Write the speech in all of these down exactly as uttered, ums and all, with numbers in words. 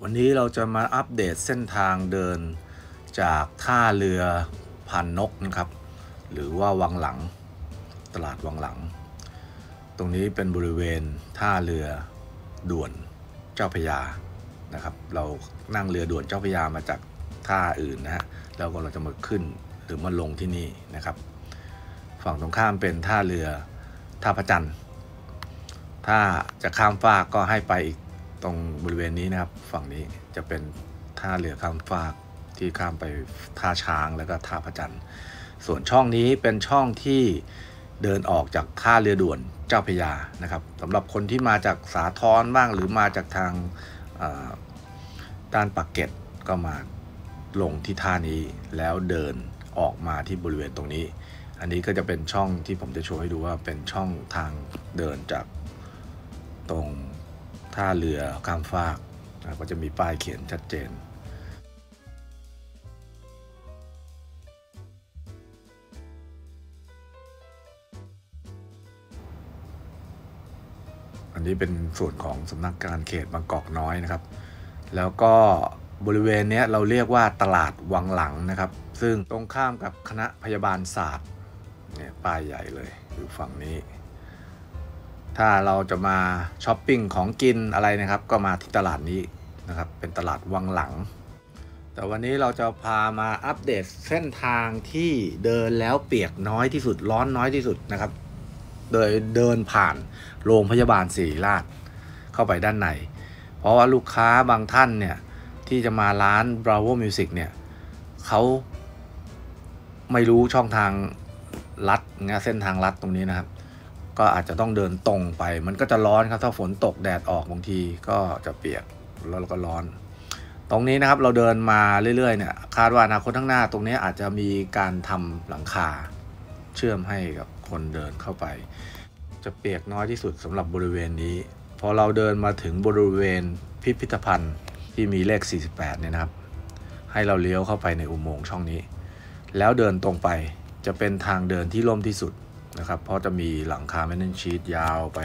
วันนี้เราจะมาอัปเดตเส้นทางเดินจากท่าเรือพานนกนะครับหรือว่าวังหลังตลาดวังหลังตรงนี้เป็นบริเวณท่าเรือด่วนเจ้าพระยานะครับเรานั่งเรือด่วนเจ้าพระยามาจากท่าอื่นนะฮะแล้วก็เราจะมาขึ้นหรือมาลงที่นี่นะครับฝั่งตรงข้ามเป็นท่าเรือท่าพระจันทร์ถ้าจะข้ามฟากก็ให้ไปอีกตรงบริเวณนี้นะครับฝั่งนี้จะเป็นท่าเรือข้ามฟากที่ข้ามไปท่าช้างแล้วก็ท่าพระจันทร์ส่วนช่องนี้เป็นช่องที่เดินออกจากท่าเรือด่วนเจ้าพระยานะครับสำหรับคนที่มาจากสาทรบ้างหรือมาจากทางด้านปากเกร็ดก็มาลงที่ท่านี้แล้วเดินออกมาที่บริเวณตรงนี้อันนี้ก็จะเป็นช่องที่ผมจะโชว์ให้ดูว่าเป็นช่องทางเดินจากตรงท่าเรือข้ามฟากนะก็จะมีป้ายเขียนชัดเจนอันนี้เป็นส่วนของสำนักการเขตบางกอกน้อยนะครับแล้วก็บริเวณนี้เราเรียกว่าตลาดวังหลังนะครับซึ่งตรงข้ามกับคณะพยาบาลศาสตร์เนี่ยป้ายใหญ่เลยอยู่ฝั่งนี้ถ้าเราจะมาช้อปปิ้งของกินอะไรนะครับก็มาที่ตลาดนี้นะครับเป็นตลาดวังหลังแต่วันนี้เราจะพามาอัปเดตเส้นทางที่เดินแล้วเปียกน้อยที่สุดร้อนน้อยที่สุดนะครับโดยเดินผ่านโรงพยาบาลศิริราชเข้าไปด้านในเพราะว่าลูกค้าบางท่านเนี่ยที่จะมาร้าน Bravo Music เนี่ยเขาไม่รู้ช่องทางลัดเงี้ยเส้นทางลัดตรงนี้นะครับก็อาจจะต้องเดินตรงไปมันก็จะร้อนครับถ้าฝนตกแดดออกบางทีก็จะเปียกแล้วก็ร้อนตรงนี้นะครับเราเดินมาเรื่อยๆเนี่ยคาดว่าอนาคตข้างหน้าตรงนี้อาจจะมีการทำหลังคาเชื่อมให้กับคนเดินเข้าไปจะเปียกน้อยที่สุดสำหรับบริเวณนี้พอเราเดินมาถึงบริเวณพิพิธภัณฑ์ที่มีเลขสี่สิบแปดเนี่ยนะครับให้เราเลี้ยวเข้าไปในอุโมงค์ช่องนี้แล้วเดินตรงไปจะเป็นทางเดินที่ร่มที่สุดนะครับเพราะจะมีหลังคาแมนนชีทยาวไป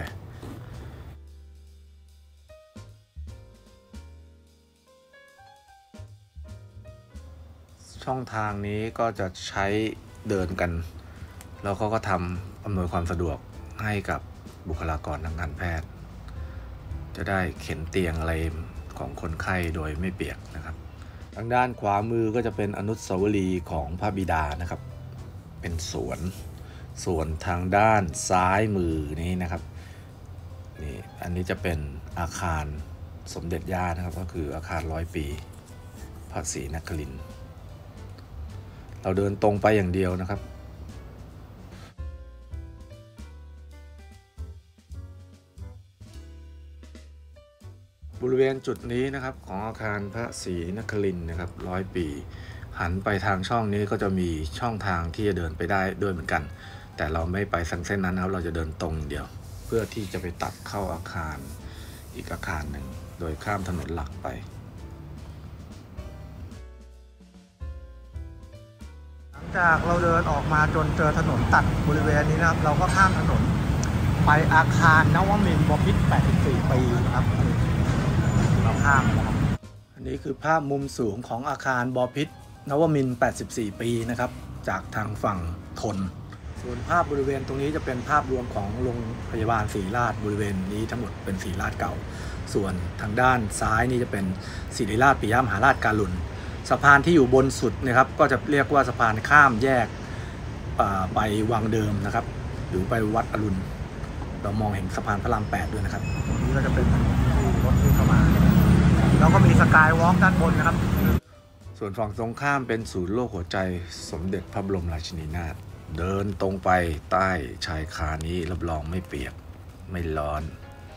ช่องทางนี้ก็จะใช้เดินกันแล้วเขาก็ทำอำนวยความสะดวกให้กับบุคลากรทางการแพทย์จะได้เข็นเตียงอะไรของคนไข้โดยไม่เปียกนะครับทางด้านขวามือก็จะเป็นอนุสาวรีย์ของพระบิดานะครับเป็นสวนส่วนทางด้านซ้ายมือนี้นะครับนี่อันนี้จะเป็นอาคารสมเด็จย่านะครับก็คืออาคารร้อยปีพระศรีนครินทร์เราเดินตรงไปอย่างเดียวนะครับบริเวณจุดนี้นะครับของอาคารพระศรีนครินทร์นะครับร้อยปีหันไปทางช่องนี้ก็จะมีช่องทางที่จะเดินไปได้ด้วยเหมือนกันแต่เราไม่ไปทางเส้นนั้นนะครับเราจะเดินตรงเดียวเพื่อที่จะไปตัดเข้าอาคารอีกอาคารหนึ่งโดยข้ามถนนหลักไปหลังจากเราเดินออกมาจนเจอถนนตัดบริเวณนี้นะครับเราก็ข้ามถนนไปอาคารนวมินทร์บพิตรแปดสิบสี่ปีนะครับเราข้ามนะครับอันนี้คือภาพมุมสูงของอาคารบพิตรนวมินทร์แปดสิบสี่ปีนะครับจากทางฝั่งทนส่วนภาพบริเวณตรงนี้จะเป็นภาพรวมของโรงพยาบาลศิริราชบริเวณนี้ทั้งหมดเป็นศิริราชเก่าส่วนทางด้านซ้ายนี่จะเป็นศิริราชปิยมหาราชการุณสะพานที่อยู่บนสุดนะครับก็จะเรียกว่าสะพานข้ามแยกไปวังเดิมนะครับหรือไปวัดอรุณเรามองเห็นสะพานพระรามแปดด้วยนะครับนี่ก็จะเป็นรถที่เข้ามาแล้วก็มีสกายวอล์กด้านบนนะครับส่วนฝั่งตรงข้ามเป็นศูนย์โรคหัวใจสมเด็จพระบรมราชินีนาถเดินตรงไปใต้ชายคานี้รับรองไม่เปียกไม่ร้อน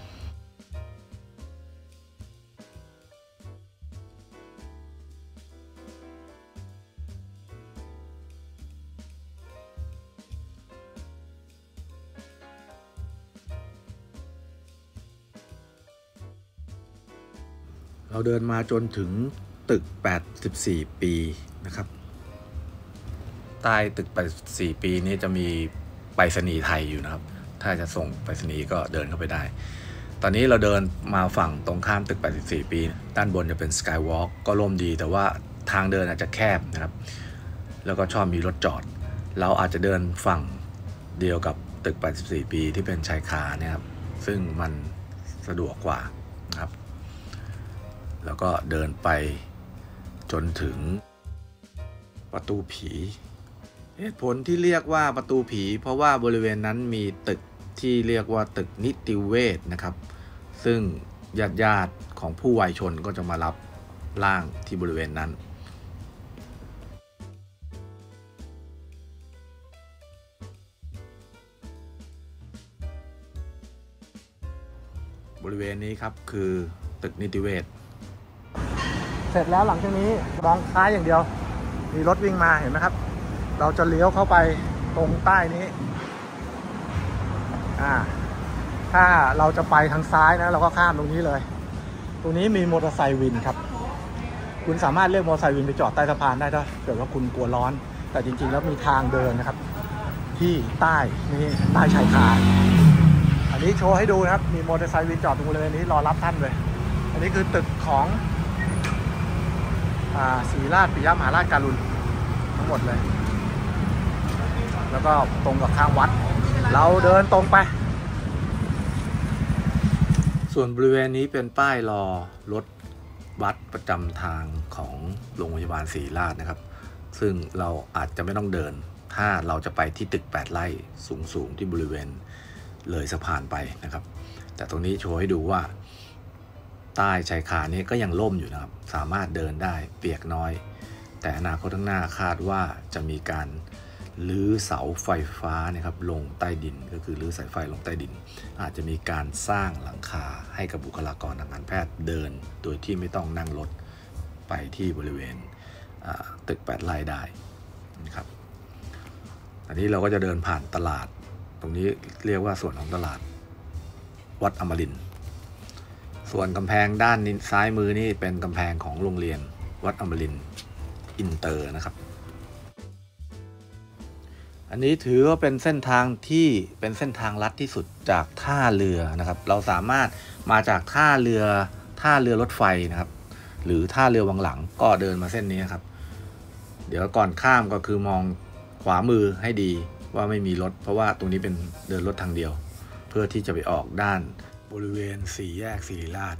เราเดินมาจนถึงตึกแปดสิบสี่ปีนะครับใต้ตึกแปดสิบสี่ปีนี้จะมีไปรษณีย์ไทยอยู่นะครับถ้าจะส่งไปรษณีย์ก็เดินเข้าไปได้ตอนนี้เราเดินมาฝั่งตรงข้ามตึกแปดสิบสี่ปีด้านบนจะเป็นสกายวอล์กก็ร่มดีแต่ว่าทางเดินอาจจะแคบนะครับแล้วก็ชอบมีรถจอดเราอาจจะเดินฝั่งเดียวกับตึกแปดสิบสี่ปีที่เป็นชายคาเนี่ยครับซึ่งมันสะดวกกว่านะครับแล้วก็เดินไปจนถึงประตูผีเหตุผลที่เรียกว่าประตูผีเพราะว่าบริเวณนั้นมีตึกที่เรียกว่าตึกนิติเวชนะครับซึ่งญาติญาติของผู้วัยชนก็จะมารับร่างที่บริเวณนั้นบริเวณนี้ครับคือตึกนิติเวชเสร็จแล้วหลังจากนี้มองซ้ายอย่างเดียวมีรถวิ่งมาเห็นไหมครับเราจะเลี้ยวเข้าไปตรงใต้นี้อ่าถ้าเราจะไปทางซ้ายนะเราก็ข้ามตรงนี้เลยตรงนี้มีมอเตอร์ไซค์วินครับคุณสามารถเรียกมอเตอร์ไซค์วินไปจอดใต้สะพานได้ถ้าเกิดว่าคุณกลัวร้อนแต่จริงๆแล้วมีทางเดินนะครับที่ใต้นี่ใต้ชายคาอันนี้โชว์ให้ดูนะครับมีมอเตอร์ไซค์วินจอดตรงบริเวณนี้รอรับท่านเลยอันนี้คือตึกของอ่าศรีราชปิยมหาราชการุณทั้งหมดเลยแล้วก็ตรงกับข้างวัดเราเดินตรงไปส่วนบริเวณนี้เป็นป้ายรอรถบัสประจำทางของโรงพยาบาลศรีราชนะครับซึ่งเราอาจจะไม่ต้องเดินถ้าเราจะไปที่ตึกแปดไร่สูงๆที่บริเวณเลยสะพานไปนะครับแต่ตรงนี้โชว์ให้ดูว่าใต้ชายคานี้ก็ยังล่มอยู่นะครับสามารถเดินได้เปียกน้อยแต่อนาคตข้างหน้าคาดว่าจะมีการลื้อเสาไฟฟ้านะครับลงใต้ดินก็คือลื้อสายไฟลงใต้ดินอาจจะมีการสร้างหลังคาให้กับบุคลากรทางการแพทย์เดินโดยที่ไม่ต้องนั่งรถไปที่บริเวณตึกแปดไร่ได้นะครับอันนี้เราก็จะเดินผ่านตลาดตรงนี้เรียกว่าส่วนของตลาดวัดอมรินทร์ส่วนกำแพงด้านซ้ายมือนี่เป็นกำแพงของโรงเรียนวัดอมรินทร์อินเตอร์นะครับอันนี้ถือว่าเป็นเส้นทางที่เป็นเส้นทางลัดที่สุดจากท่าเรือนะครับเราสามารถมาจากท่าเรือท่าเรือรถไฟนะครับหรือท่าเรือวังหลังก็เดินมาเส้นนี้ครับเดี๋ยวก่อนข้ามก็คือมองขวามือให้ดีว่าไม่มีรถเพราะว่าตรงนี้เป็นเดินรถทางเดียวเพื่อที่จะไปออกด้านบริเวณสี่แยกศิริราช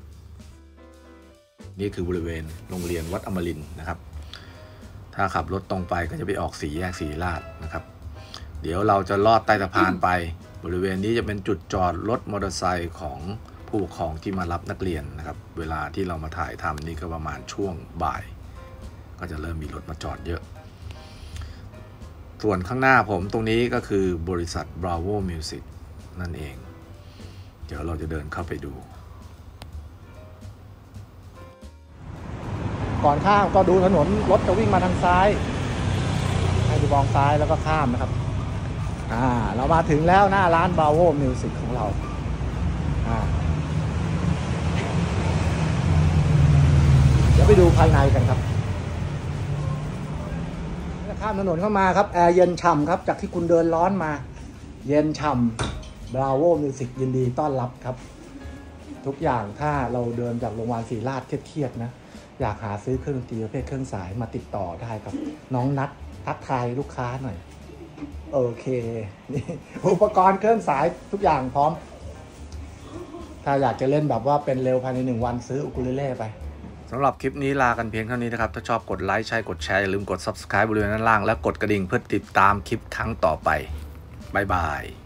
นี่คือบริเวณโรงเรียนวัดอมรินทร์นะครับถ้าขับรถตรงไปก็จะไปออกสี่แยกศิริราชนะครับเดี๋ยวเราจะลอดใต้สะพานไปบริเวณนี้จะเป็นจุดจอดรถมอเตอร์ไซค์ของผู้ปกครองที่มารับนักเรียนนะครับเวลาที่เรามาถ่ายทำนี่ก็ประมาณช่วงบ่ายก็จะเริ่มมีรถมาจอดเยอะส่วนข้างหน้าผมตรงนี้ก็คือบริษัท Bravo Music นั่นเองเดี๋ยวเราจะเดินเข้าไปดูก่อนข้ามก็ดูถนนรถจะวิ่งมาทางซ้ายให้ดูมองซ้ายแล้วก็ข้ามนะครับอ่าเรามาถึงแล้วหน้าร้าน Bravo Music ของเราอ่าเดี๋ยวไปดูภายในกันครับข้ามถนนเข้ามาครับแอร์เย็นฉ่ำครับจากที่คุณเดินร้อนมาเย็นฉ่ำ Bravo Music ยินดีต้อนรับครับทุกอย่างถ้าเราเดินจากโรงพยาบาลศรีราชเครียดๆนะอยากหาซื้อเครื่องดนตรีประเภทเครื่องสายมาติดต่อได้ครับน้องนัดทักทายลูกค้าหน่อยโอเคนี่อุปกรณ์เครื่องสายทุกอย่างพร้อมถ้าอยากจะเล่นแบบว่าเป็นเร็วภายในหนึ่งวันซื้ออุคูเลเล่ไปสำหรับคลิปนี้ลากันเพียงเท่านี้นะครับถ้าชอบกดไลค์ใช่กดแชร์อย่าลืมกด ซับสไครบ์ บริเวณด้านล่างและกดกระดิ่งเพื่อติดตามคลิปครั้งต่อไปบ๊ายบาย